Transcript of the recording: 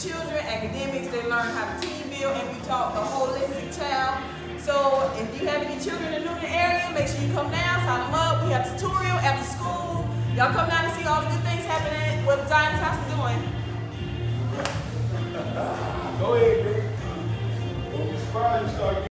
children, academics, they learn how to team build, and we taught the holistic child. So if you have any children in the Newton area, make sure you come down, sign them up. We have tutorial after school. Y'all come down and see all the good things happening, what Zion's House is doing. Go ahead, man. Don't be surprised you start